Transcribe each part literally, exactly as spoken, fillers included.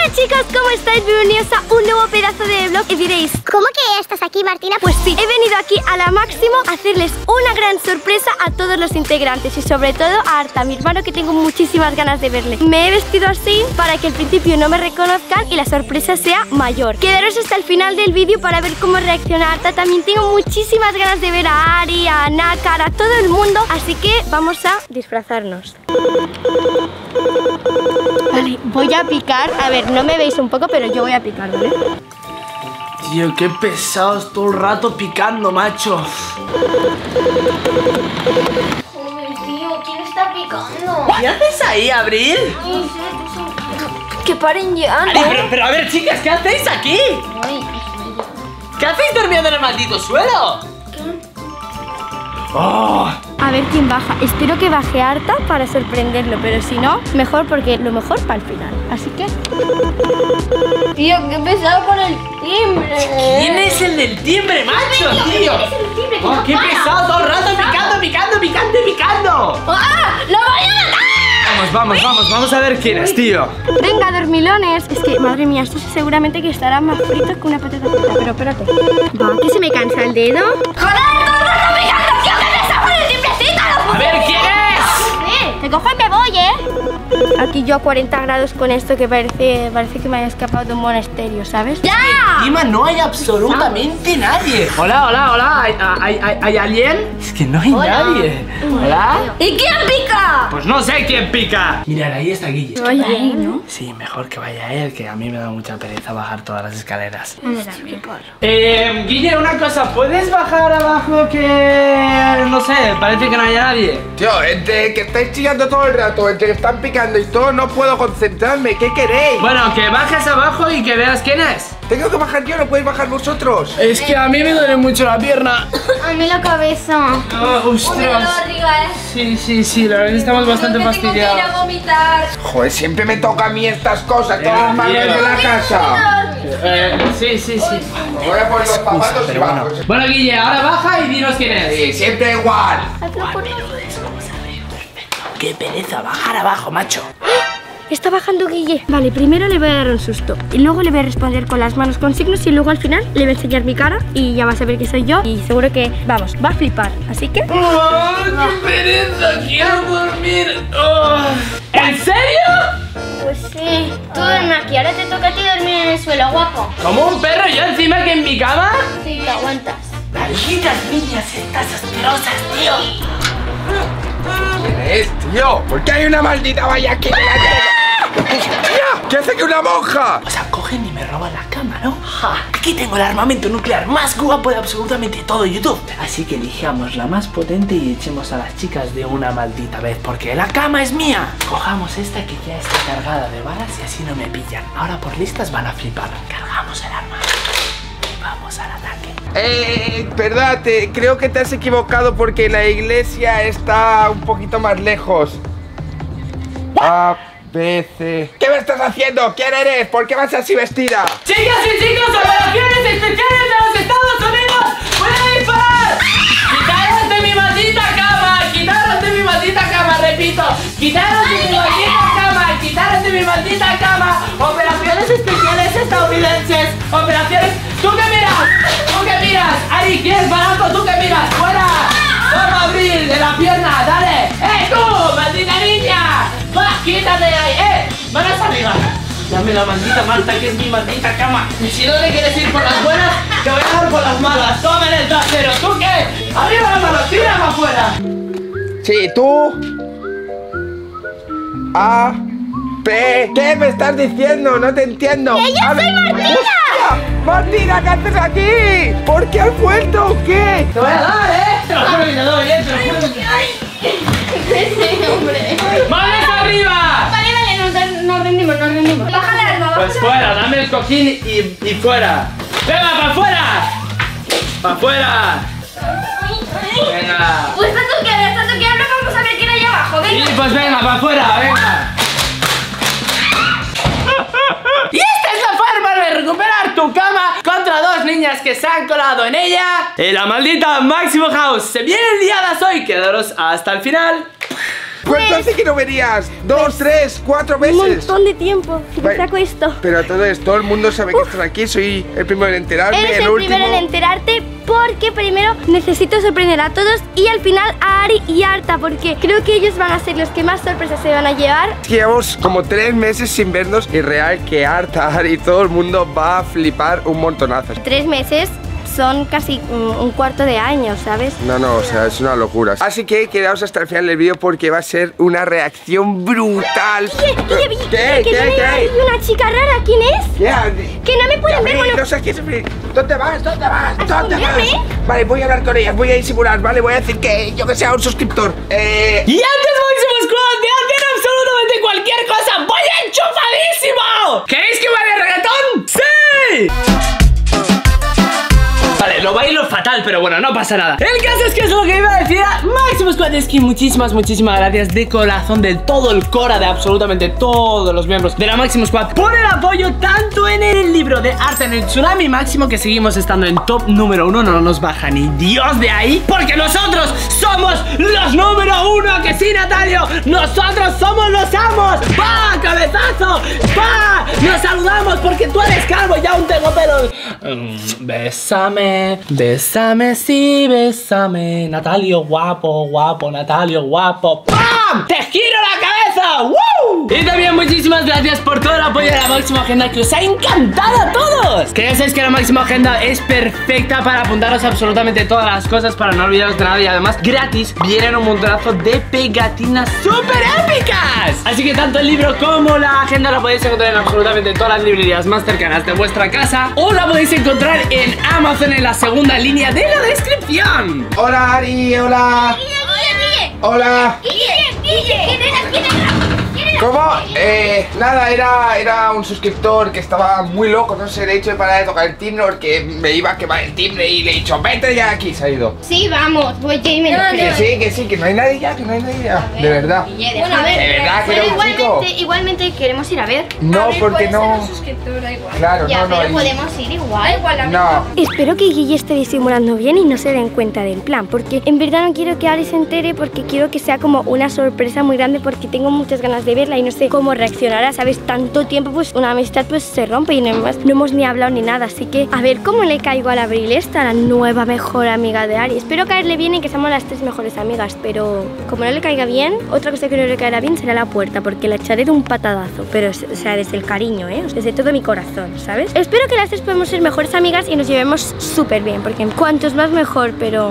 Hola chicos, ¿cómo estáis? Bienvenidos a un nuevo pedazo de vlog. Y diréis, ¿cómo que estás aquí, Martina? Pues sí, he venido aquí a la Máximo a hacerles una gran sorpresa a todos los integrantes y sobre todo a Arta, mi hermano, que tengo muchísimas ganas de verle. Me he vestido así para que al principio no me reconozcan y la sorpresa sea mayor. Quedaros hasta el final del vídeo para ver cómo reacciona Arta. También tengo muchísimas ganas de ver a Ari, a Nácar, a todo el mundo, así que vamos a disfrazarnos. Vale, voy a picar. A ver, no me veis un poco, pero yo voy a picar, ¿vale? Tío, qué pesados todo el rato picando, macho. Joder, tío, ¿quién está picando? ¿Qué haces ahí, Abril? No sé, tú sabes. Que paren ya, ¿no? Ay, pero, pero a ver, chicas, ¿qué hacéis aquí? Ay, ¿Qué hacéis durmiendo en el maldito suelo? Oh. a ver quién baja. Espero que baje Arta para sorprenderlo, pero si no, mejor, porque lo mejor para el final. Así que... Tío, qué pesado con el timbre. ¿Quién es el del timbre, macho, tío? ¿Quién es el timbre? Oh, qué pesado todo el rato picando, picando, picando, picando. ¡Ah! ¡Lo voy a matar! Vamos, vamos, vamos, vamos a ver quién es, tío. Venga, dormilones. Es que, madre mía, esto seguramente que estará más frito que una patata frita. Pero espérate. Va, que se me cansa el dedo. ¡Joder, todo el rato picando! ¡Tío, que pesa con el timbrecito! A ver, ¿quién es? Te cojo y me voy, ¿eh? Aquí yo a cuarenta grados con esto que parece, parece que me haya escapado de un monasterio, ¿sabes? ¡Ya! Encima no hay absolutamente nadie. Hola, hola, hola. ¿Hay, hay, hay, ¿hay alguien? Es que no hay Hola. nadie. Hola. ¿Y quién pica? Pues no sé quién pica. Mirad, ahí está Guille. Vaya ahí, ¿no? Sí, mejor que vaya él, que a mí me da mucha pereza bajar todas las escaleras. También. Eh, Guille, una cosa, ¿puedes bajar abajo que... no sé, parece que no haya nadie? Tío, entre que estáis chillando todo el rato, entre que están picando y todo, no puedo concentrarme. ¿Qué queréis? Bueno, que bajes abajo y que veas quién es. Tengo que bajar yo, no podéis bajar vosotros. Es que a mí me duele mucho la pierna. A mí la cabeza. Oh, ostras. Sí, sí, sí, la verdad es que estamos bastante fastidiados. vomitar. Joder, siempre me toca a mí estas cosas, todas las manos de la casa. Eh, sí, sí, sí. Voy a poner los zapatos y Pero bueno. vamos. Bueno, Guille, ahora baja y dinos quién es. Sí, siempre igual. Qué pereza bajar abajo, macho. Está bajando Guille. Vale, primero le voy a dar un susto y luego le voy a responder con las manos con signos y luego al final le voy a enseñar mi cara y ya va a saber que soy yo y seguro que, vamos, va a flipar. Así que... ¡Oh, qué pereza! ¡Quiero dormir! Oh. ¿En serio? Pues sí. Tú duerme aquí, ahora te toca a ti dormir en el suelo, guapo. ¿Como un perro yo encima que en mi cama? Sí, te aguantas. Malditas niñas estas asquerosas, tío. ¿Quién es, tío? ¿Por qué hay una maldita valla aquí delante de... ¡Hostia! ¿Qué hace que una monja? O sea, cogen y me roban la cama, ¿no? Ja, aquí tengo el armamento nuclear más guapo de absolutamente todo YouTube. Así que elijamos la más potente y echemos a las chicas de una maldita vez, porque la cama es mía. Cojamos esta que ya está cargada de balas y así no me pillan. Ahora por listas van a flipar. Cargamos el arma y vamos al ataque. Eh, verdad, te- creo que te has equivocado porque la iglesia está un poquito más lejos. A, B, C... ¿Qué me estás haciendo? ¿Quién eres? ¿Por qué vas así vestida? Chicas y chicos, operaciones especiales de los Estados Unidos. ¡Voy a disparar! ¡Quitaros de mi maldita cama! ¡Quitaros de mi maldita cama! Repito, quitaros de mi maldita cama, quitaros de mi maldita cama. Operaciones especiales estadounidenses. Operaciones. ¿Tú qué miras? ¿Tú qué miras? Ari, ¿quieres barato? ¿Tú qué miras? ¡Fuera! ¡Vamos a abrir de la pierna! ¡Dale! ¡Eh, tú! ¡Maldita niña! ¡Va! ¡Quítate de ahí! ¡Eh! ¡Manos arriba! Dame la maldita Marta, que es mi maldita cama. Y si no te quieres ir por las buenas, te voy a dar por las malas. ¡Toma en el trasero! ¿Tú qué? ¡Arriba las manos! ¡Tira para afuera! Sí, tú... A... P... ¿Qué me estás diciendo? No te entiendo. ¡Que yo soy Martina! ¡Hostia! ¡Martina, qué haces aquí! ¿Por qué has vuelto o qué? ¡Te voy a dar, eh! Te lo juro que te doy, eh! Te lo juro que... ¡Ese hombre! ¡Manos arriba! Vale, vale, nos, nos rendimos, nos rendimos. Bájale al arma, Pues fuera, dame el cojín y, y fuera. ¡Venga, para afuera! ¡Para afuera! Venga. Pues tanto que hablas, tanto que hablas, vamos a ver quién hay abajo, Sí, venga. pues venga, para afuera, venga. Y esta es la forma de recuperar tu cama contra dos niñas que se han colado en ella. En la maldita Máximo House. Se vienen liadas hoy, quedaros hasta el final. ¿Cuánto Pues- hace que no venías? ¿Dos, tres, cuatro Un meses? montón de tiempo. Si te Vale. saco esto. Pero todo esto, todo el mundo sabe que estás aquí. Soy el primero en enterarme, Eres el, el último. primero en enterarte porque primero necesito sorprender a todos y al final a Ari y a Arta porque creo que ellos van a ser los que más sorpresas se van a llevar. Es que llevamos como tres meses sin vernos y real que Arta, Ari y todo el mundo va a flipar un montonazo. Tres meses son casi un, un cuarto de año, ¿sabes? No, no, o sea, es una locura. Así que quedaos hasta el final del vídeo porque va a ser una reacción brutal. Oye, oye, oye, ¿Qué? que ¿Qué? viene ¿Qué? ahí una chica rara, ¿quién es? ¿Qué? Que no me pueden ver, Gabriel, bueno. no sé qué es Gabriel. ¿Dónde vas? ¿Dónde vas? ¿A ¿Dónde vas? esconderme? Vale, voy a hablar con ellas, voy a disimular, vale, voy a decir que yo que sea un suscriptor. Eh... Y antes Máximo Squad de hacer absolutamente cualquier cosa, ¡voy enchufadísimo! ¿Queréis que baile reggaetón? ¡Sí! Vale, lo bailo fatal, pero bueno, no pasa nada. El caso es que es lo que iba a decir a Máximo Squad. Es que muchísimas, muchísimas gracias de corazón, de todo el cora, de absolutamente todos los miembros de la Máximo Squad por el apoyo tanto en el libro de arte en el Tsunami Máximo, que seguimos estando en top número uno. No nos baja ni Dios de ahí, porque nosotros somos los número uno. Que sí, Natalio, nosotros somos los amos. ¡Va, cabezazo! ¡Va! Nos saludamos porque tú eres calvo y aún tengo pelo. Mm, Bésame, bésame, sí, bésame. Natalio guapo, guapo, Natalio guapo. ¡Pam! ¡Te giro la cabeza! ¡Woo! Y también muchísimas gracias por todo el apoyo de la Máxima Agenda, que os ha encantado a todos. Que ya sabéis que la Máxima Agenda es perfecta para apuntaros absolutamente todas las cosas, para no olvidaros de nada, y además gratis vienen un montonazo de pegatinas súper épicas. Así que tanto el libro como la agenda la podéis encontrar en absolutamente todas las librerías más cercanas de vuestra casa, o la podéis encontrar en Amazon en la segunda línea de la descripción. Hola, Ari, hola. Hola. ¿Cómo? Eh, nada, era, era un suscriptor que estaba muy loco, no sé, le he dicho de parar de tocar el timbre porque me iba a quemar el timbre y le he dicho, vete ya aquí, se ha ido. Sí, vamos, voy yo y me lo Que sí, que sí, que no hay nadie ya, que no hay nadie ya, de verdad. Bueno, a ver, De verdad que era pero un chico. igualmente, igualmente queremos ir a ver. No, porque no. Claro, Ya, no, no. pero y- podemos ir igual. No. Espero que Guille esté disimulando bien y no se den cuenta del plan, porque en verdad no quiero que Ari se entere, porque quiero que sea como una sorpresa muy grande, porque tengo muchas ganas de verla y no sé cómo reaccionará, ¿sabes? Tanto tiempo, pues una amistad pues se rompe y no hemos, no hemos ni hablado ni nada, así que a ver cómo le caigo a la Abril esta, la nueva mejor amiga de Ari. Espero caerle bien y que seamos las tres mejores amigas, pero como no le caiga bien, otra cosa que no le caerá bien será la puerta, porque la echaré de un patadazo, pero o sea, desde el cariño, ¿eh? Desde todo mi corazón, ¿sabes? Espero que las tres podamos ser mejores amigas y nos llevemos súper bien, porque cuantos más mejor, pero...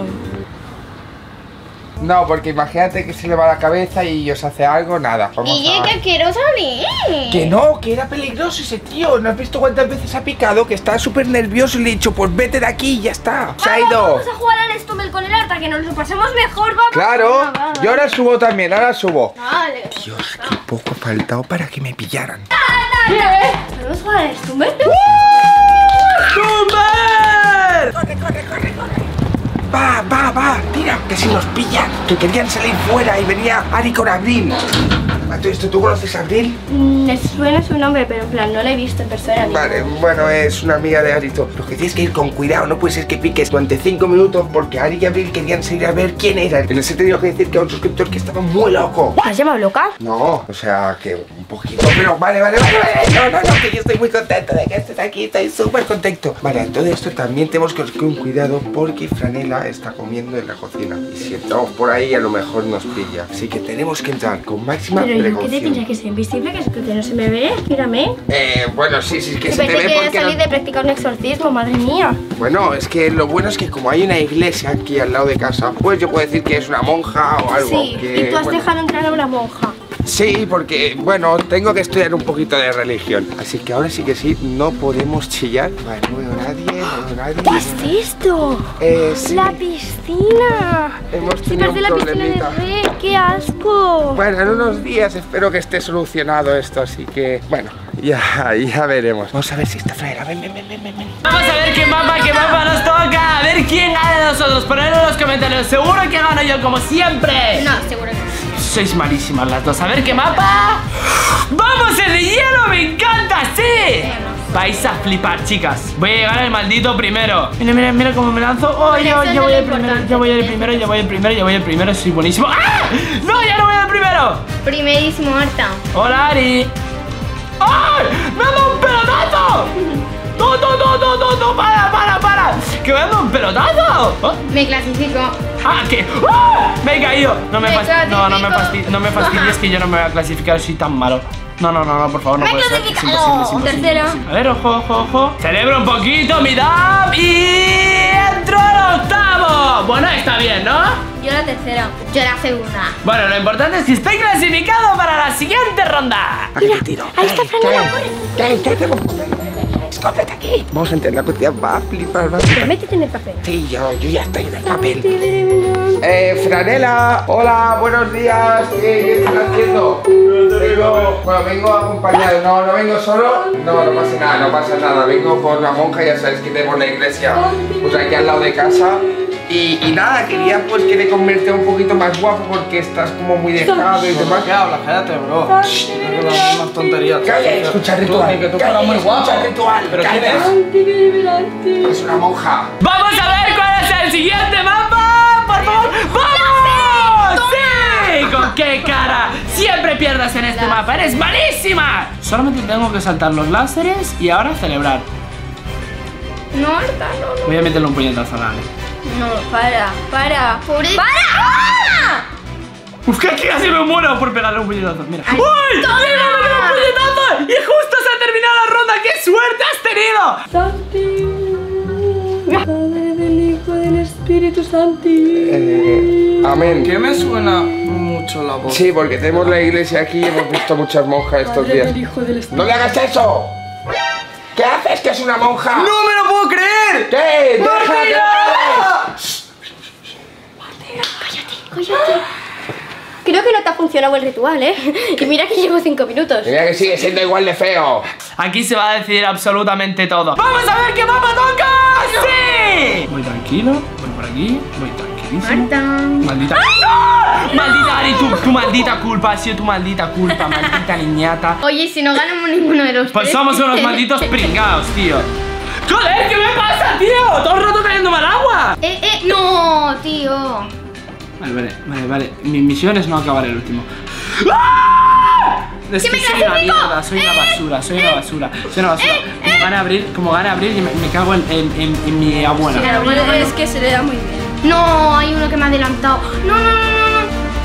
No, porque imagínate que se le va la cabeza y os hace algo, nada. Vamos Guille, a... que quiero salir. Que no, que era peligroso ese tío. ¿No has visto cuántas veces ha picado? Que está súper nervioso y le he dicho, pues vete de aquí y ya está. Se ha ido. Vamos a jugar al Stumble con el Arta, que nos lo pasemos mejor, vamos. Claro, Venga, va, va. yo ahora subo también, ahora subo. Vale. Dios, qué poco ha faltado para que me pillaran. ¿Podemos jugar al Stumble? ¡Super! Corre, corre, corre, corre. Va, va, va, tira, que si nos pillan. Que querían salir fuera y venía Ari con Abril. A todo esto, ¿tú conoces a Abril? Me suena su nombre, pero en plan, no lo he visto en persona. ni Vale, nada. bueno, es una amiga de Ari. Lo que tienes que ir con cuidado, no puede ser que piques durante cinco minutos porque Ari y Abril querían salir a ver quién era. Les he tenido que decir que era un suscriptor que estaba muy loco. ¿Te has llamado loca? No, o sea, que un poquito, pero vale, vale, vale, vale. No, no, no, que yo estoy muy contento de que estés aquí, estoy súper contento. Vale, en todo esto también tenemos que ir con cuidado porque Franela está comiendo en la cocina. Y si entramos por ahí, a lo mejor nos pilla. Así que tenemos que entrar con máxima Pero yo que te precaución. tendría que ser invisible, que, es que no se me ve. Mírame. Eh, bueno, sí, sí, que Que se te pensé ve que porque salí no... de practicar un exorcismo, madre mía. Bueno, es que lo bueno es que como hay una iglesia aquí al lado de casa, pues yo puedo decir que es una monja o algo. Sí, que, y tú has bueno, dejado entrar a una monja. Sí, porque, bueno, tengo que estudiar un poquito de religión. Así que ahora sí que sí, no podemos chillar. Vale, no veo a nadie, no veo a nadie. ¿Qué es esto? Eh, sí. La piscina. Hemos Sí, tenido parece un la piscina problemita. de Rey. ¡Qué asco! Bueno, en unos días espero que esté solucionado esto, así que, bueno, ya, ya veremos. Vamos a ver si está Fraera. Ven, ven, ven, ven, ven. Vamos a ver qué mapa, qué mapa nos toca. A ver quién gana de nosotros. Ponedlo en los comentarios. Seguro que gano yo, como siempre. No, seguro que no. Sois malísimas las dos. A ver qué mapa. ¡Vamos, el de hielo! ¡Me encanta! ¡Sí! Vais a flipar, chicas. Voy a llegar al maldito primero. Mira, mira, mira cómo me lanzo. Oh, Pero yo, eso yo no voy es el primero, importante. yo voy el primero, yo voy el primero, yo voy el primero. Soy buenísimo. ¡Ah! ¡No, ya no voy al primero! primero? Primerísimo, Arta. Hola, Ari. ¡Ay! ¡Me ha dado un pelotazo! ¡No, no, no, no, no, no! ¡Para, para, para! ¡Que me ha dado un pelotazo! ¿Oh? Me clasifico. ¡Ah, que! ¡Ah! ¡Me he caído! No me, Me fasti no, no me, clasifico. fasti no me fastidies que yo no me voy a clasificar, soy tan malo. No, no, no, no, por favor, no Me puede ser. Es clasificado. imposible, es imposible, Tercero. es imposible. A ver, ojo, ojo, ojo. Celebro un poquito mi dab y entro al octavo. Bueno, está bien, ¿no? Yo la tercera. Yo la segunda. Bueno, lo importante es que estoy clasificado para la siguiente ronda. Aquí te tiro. Ahí está Franela, corre. ¿Qué? ¿Qué hacemos? Escóndete aquí. Vamos a entrar, la cocina va a flipar, va a Pero flipar. métete en el papel. Sí, yo, yo ya estoy en el papel. Eh, Franela, hola, buenos días. ¿Qué, qué estás haciendo? Vengo, bueno, vengo acompañado. No, no vengo solo. No, no pasa nada, no pasa nada. Vengo por la monja, ya sabes que tenemos la iglesia pues aquí al lado de casa. Y, y nada, quería pues que te convierta un poquito más guapo porque estás como muy dejado y demás. ¿Qué hablas? Cállate, bro. Shh, no te das más tonterías. Calla, escucha el ritual. Tú, que tú Calla, fueras muy guapo. escucha el ritual. ¿Pero quién Calla. es? Es una monja. ¡Vamos a ver cuál es el siguiente mapa! ¡Por favor! ¡Vamos! ¡Sí! ¿Con qué cara? Siempre pierdas en este mapa, eres malísima. Solamente tengo que saltar los láseres y ahora celebrar. No, Arta, no, no. Voy a meterle un puñetazo a la Ale. No, para, para. ¡Para! Uf, que aquí casi me muero por pegarle un puñetazo. Mira. Ay, ¡Uy! toma. ¡Mira, me pegó un puñetazo! ¡Y justo se ha terminado la ronda! ¡Qué suerte has tenido! Padre del Hijo del Espíritu Santo. Eh, amén. Que me suena mucho la voz. Sí, porque tenemos la iglesia aquí y hemos visto muchas monjas estos días. ¡No le hagas eso! ¿Qué haces? ¿Que es una monja? ¡No me lo puedo creer! ¿Qué? ¡Deja que Cállate. Creo que no te ha funcionado el ritual, ¿eh? Y mira que llevo cinco minutos. Mira que sigue siendo igual de feo. Aquí se va a decidir absolutamente todo. ¡Vamos a ver qué mapa toca! ¡Sí! Voy tranquilo, voy por aquí, voy tranquilísimo. Marta. Maldita. ¡No! Maldita Ari, tu, tu maldita culpa, ha sido tu maldita culpa, maldita niñata. Oye, si no ganamos ninguno de los Pues tres. somos unos malditos pringados, tío. ¡Joder! ¿Qué me pasa, tío? Todo el rato cayéndome al agua. Eh, eh, no, tío. Vale, vale, vale, vale. Mi misión es no acabar el último. ¡Ah! Es ¡Que que me soy una clasifico! mierda, soy una basura, soy una basura, soy una basura. Como gane abrir, como gane abrir, me, me cago en, en, en, en mi abuela. Pero bueno, es que se le da muy bien. No, hay uno que me ha adelantado. No, no, no, no,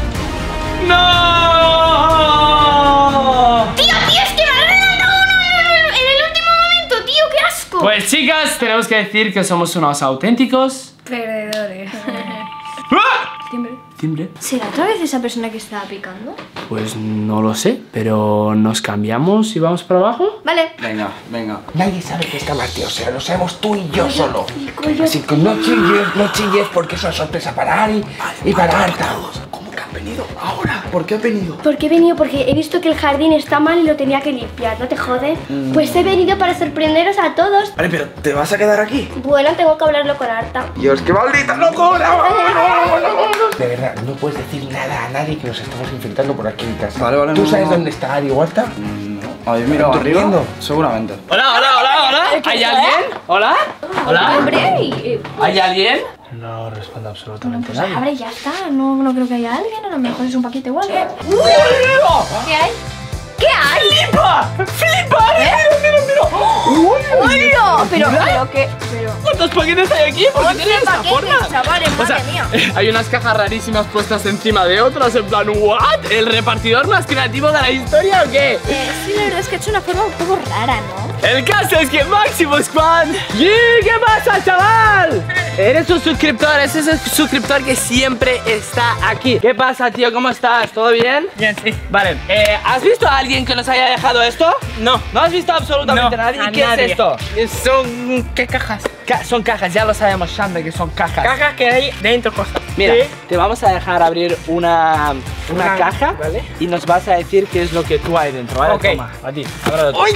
no. ¡No! Tío, tío, es que me ha adelantado uno en el- en el último momento, tío, qué asco. Pues chicas, tenemos que decir que somos unos auténticos Perdedores. ¡Ah! Timbre. Timbre. ¿Será otra vez esa persona que estaba picando? Pues no lo sé, pero nos cambiamos y vamos para abajo. Vale. Venga, venga. Nadie sabe que está Martí, o sea, lo sabemos tú y yo solo. Así que no chilles, no chilles porque eso es sorpresa para Ari y para Arta. ¿Cómo que han venido ahora? ¿Por qué han venido? ¿Por qué he venido? Porque he visto que el jardín está mal y lo tenía que limpiar, ¿no te jode? Pues he venido para sorprenderos a todos. Vale, pero ¿te vas a quedar aquí? Bueno, tengo que hablarlo con Arta. Dios, qué maldita locura. De verdad, no puedes decir nada a nadie que nos estamos infiltrando por aquí en casa. Vale, vale, ¿Tú no, sabes no. dónde está Ari o Arta? No. ¿Habéis mirado arriba? ¿Durmiendo? Seguramente. Hola, hola, hola, hola. ¿Hay alguien? ¿Hola? ¿Hola? Hombre, y, eh, ¿Hay alguien? No responde absolutamente pues abre y ya está. No, no creo que haya alguien. A lo mejor es un paquete o algo. ¡Flipa! ¿Qué hay? ¿Qué hay? ¡Flipa! ¡Flipa! ¡Mira, mira, mira! ¡Hola! Pero, pero, ¿qué? Pero... ¿Cuántos paquetes hay aquí? ¿Por qué tienen esta paquetes, forma? chavales, O sea, madre mía. hay unas cajas rarísimas puestas encima de otras, en plan, ¿what? ¿El repartidor más creativo de la historia o qué? Eh, sí, la verdad es que ha hecho una forma un poco rara, ¿no? El caso es que Máximo Squad. ¡Y qué pasa, chaval! Eres un suscriptor, ese es el suscriptor que siempre está aquí. ¿Qué pasa, tío? ¿Cómo estás? ¿Todo bien? Bien, sí. Vale, eh, ¿has visto a alguien que nos haya dejado esto? No. ¿No has visto absolutamente No, nadie? a ¿Y qué nadie. es esto? Son... ¿Qué cajas? Ca- son cajas, ya lo sabemos, Shambe, que son cajas. Cajas que hay dentro cosas. Mira, Sí. te vamos a dejar abrir una, una Una- caja, vale. y nos vas a decir qué es lo que tú hay dentro, ¿vale? Ok. Toma, a ti, ábrelo tú. ¡Uy!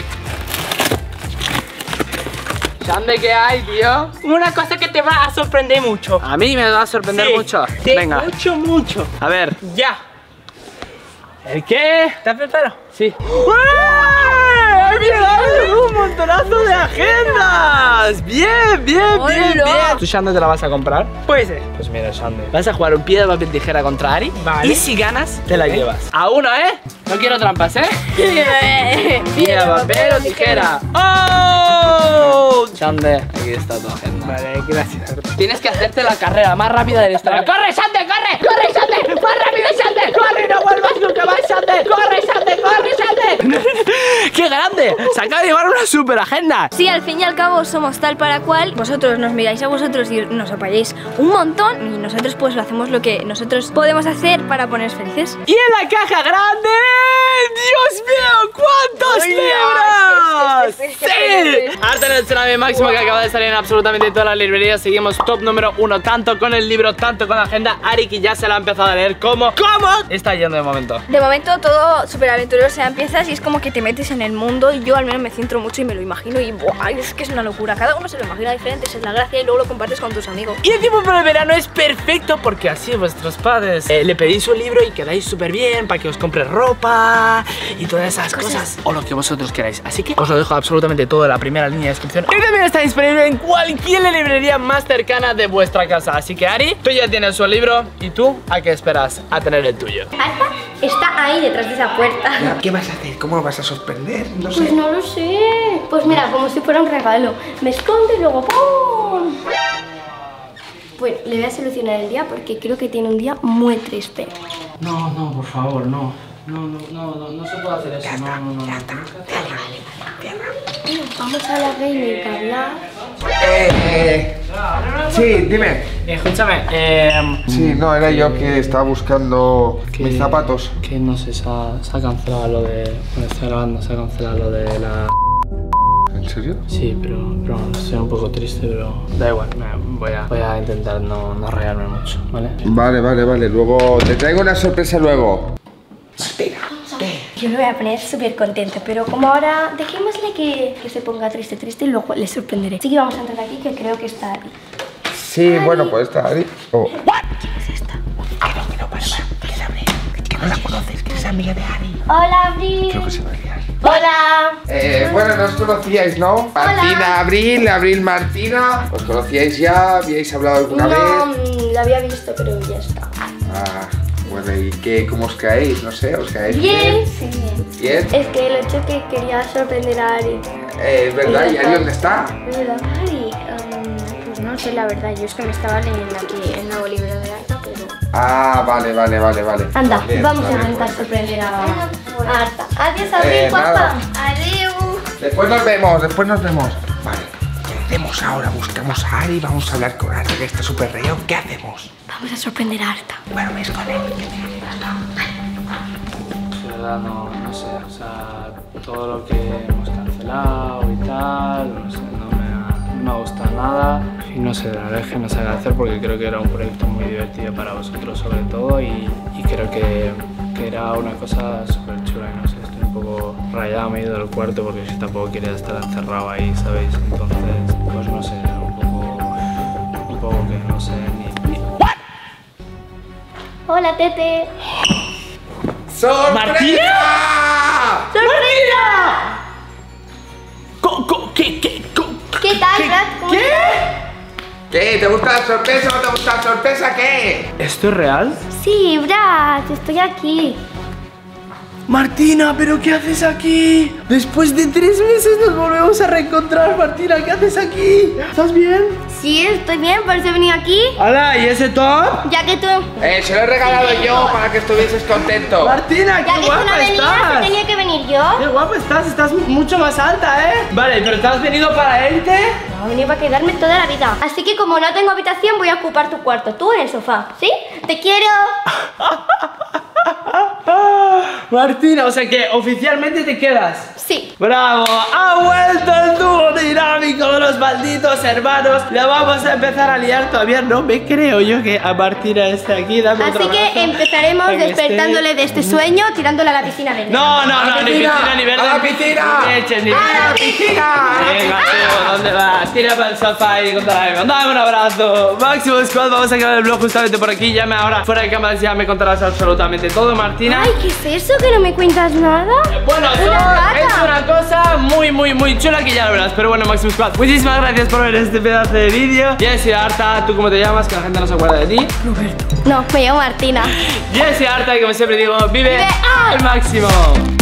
Shambe, ¿qué hay, tío? Una cosa que te va a sorprender mucho. A mí me va a sorprender Sí. mucho. Sí, Venga, mucho, mucho. a ver. Ya. ¿El qué? ¿Estás preparado? Sí. ¡Ué! ¡Hay un montonazo de agendas! estás? Bien, bien, bien, bien. ¿Tú, Xander, te la vas a comprar? Puede ser. Pues mira, Xander, vas a jugar un piedra, papel, tijera contra Ari. Vale. Y si ganas, te la llevas. A uno, ¿eh? No quiero trampas, ¿eh? Piedra, papel o tijera. ¡Oh! Xander, aquí está tu agenda. Vale, gracias. Tienes que hacerte la carrera más rápida de la historia. ¡Corre, Xander, corre! ¡Corre, Xander! ¡Más rápido, Xander! ¡Corre, no vuelvas nunca más, Xander! ¡Corre, Xander, corre, Xander! ¡Qué grande! Se acaba de llevar una super agenda. Sí, al fin y al cabo somos tal para cual. Vosotros nos miráis a vosotros y nos apoyáis un montón. Y nosotros pues lo hacemos lo que nosotros podemos hacer para poneros felices. ¡Y en la caja grande! ¡Dios mío! ¿Cuántos Ay, libros! Dios, es que- es que- ¡Sí! Arte en el Tsunami Máximo, que acaba de salir en absolutamente todas las librerías. Seguimos top número uno, tanto con el libro, tanto con la agenda. Ari, que ya se la ha empezado a leer. ¿Cómo? ¿Cómo? Está yendo de momento. De momento todo súper aventurero, o sea, empiezas y es como que te metes en el mundo. Y yo al menos me centro mucho y me lo imagino. Y buah, es que es una locura. Cada uno se lo imagina diferente, esa es la gracia. Y luego lo compartes con tus amigos. Y el tiempo para el verano es perfecto porque así vuestros padres eh, le pedís un libro y quedáis súper bien para que os compre ropa y todas esas cosas. O lo que vosotros queráis. Así que os lo dejo absolutamente todo en la primera línea de descripción. Y también está disponible en cualquier librería más cercana de vuestra casa. Así que, Ari, tú ya tienes su libro. ¿Y tú a qué esperas a tener el tuyo? Arta está ahí detrás de esa puerta. ¿Qué vas a hacer? ¿Cómo lo vas a sorprender? No Pues sé. no lo sé. Pues mira, como si fuera un regalo. Me escondo y luego ¡pum! Bueno, le voy a solucionar el día porque creo que tiene un día muy triste. No, no, por favor, no. No, no, no, no, no se puede hacer eso. No, no, no. Ya está. Bueno, vamos a la gamer a hablar. Eh, eh. Sí, dime. Escúchame, eh. Sí, no, era yo que estaba buscando mis zapatos. Que no sé, se ha, se ha cancelado lo de. Cuando estoy grabando, se ha cancelado lo de la. ¿En serio? Sí, pero, pero bueno, estoy un poco triste, pero da igual, me- voy a, voy a intentar no, no rayarme mucho, ¿vale? Vale, vale, vale. Luego te traigo una sorpresa luego. Yo lo voy a poner súper contento, pero como ahora dejémosle que, que se ponga triste, triste y luego le sorprenderé. Así que vamos a entrar aquí, que creo que está Ari. Sí, bueno, pues está Ari. Oh. Hola, Abril. Creo que se va a liar. Hola. Eh, bueno, no os conocíais, ¿no? Martina, Abril, Abril, Martina. ¿Os conocíais ya? ¿Habíais hablado alguna No, vez? mm, la había visto, pero ya está. Ah, bueno, ¿y qué? ¿Cómo os caéis? No sé, ¿os caéis Bien, bien? sí, bien. ¿Bien? Es que el hecho que quería sorprender a Ari. Eh, es verdad, ¿y Ari dónde está? ¿Verdad? Ari, um, pues no sé la verdad, yo es que me estaba leyendo aquí en la libro de Arta, pero... Ah, vale, vale, vale, vale. Anda, Bien, vamos a vale, intentar pues. sorprender a a Arta. Adiós, Abril, Eh, guapa. nada. Adiós. Después nos vemos, después nos vemos. Vale, ¿qué hacemos ahora? Buscamos a Ari, vamos a hablar con Ari, que está súper reo. ¿Qué hacemos? Vamos a sorprender a Arta. Bueno, me esconde. De verdad, no, no sé, o sea, todo lo que hemos cancelado y tal, no sé, no me ha, no me ha gustado nada. Y no sé, la verdad es que no sé qué hacer porque creo que era un proyecto muy divertido para vosotros sobre todo y, y creo que, que era una cosa súper chula y no sé, estoy un poco rayado, me he ido del cuarto porque si tampoco quería estar encerrado ahí, ¿sabéis? Entonces, pues no sé, un poco, un poco que no sé ni... ni... Hola, Tete. ¡Sorpresa! ¡Martina! ¡Sorpresa! Co- co- ¿Qué? ¿Qué? co- ¿Qué tal, Brad? ¿Cómo ¿Qué? estás? ¿Qué? ¿Te gusta la sorpresa o no te gusta la sorpresa? ¿Qué? ¿Esto es real? Sí, Brad, estoy aquí. Martina, ¿pero qué haces aquí? Después de tres meses nos volvemos a reencontrar, Martina, ¿qué haces aquí? ¿Estás bien? Sí, estoy bien, por eso he venido aquí. Hola, ¿y ese top? Ya que tú, Eh, se lo he regalado yo para que estuvieses contento. Martina, ya qué que tú guapa no venías, estás. tenía que venir yo. Qué guapa estás, estás mucho más alta, ¿eh? Vale, ¿pero te has venido para irte? No, he venido para quedarme toda la vida. Así que como no tengo habitación, voy a ocupar tu cuarto. Tú en el sofá, ¿sí? ¡Te quiero! Martina, o sea que oficialmente te quedas. Sí. ¡Bravo! ¡Ha vuelto el dúo dinámico de los malditos hermanos! La vamos a empezar a liar. Todavía no me creo yo que a Martina esté aquí. Dame Así otro que abrazo empezaremos para que despertándole esté- de este sueño, tirándola a la piscina verde. No, no, no, ni piscina ni verde. ¡A la piscina! Ni leches, ni ¡A la piscina! Venga, tío, ¿dónde vas? Tira para el sofá y contará. Dame un abrazo. Máximo Squad, vamos a acabar el vlog justamente por aquí. Llame ahora fuera de cámaras, ya me contarás absolutamente todo, Martina. Ay, ¿qué es eso? ¿Que no me cuentas nada? Bueno, Una son- rata. es una cosa muy, muy, muy chula que ya lo verás. Pero bueno, Máximo Squad, muchísimas gracias gracias por ver este pedazo de vídeo. Jessie, Arta, ¿tú cómo te llamas? Que la gente no se acuerda de ti. No, me llamo Martina. Jessie, Arta, y como siempre digo, vive al máximo.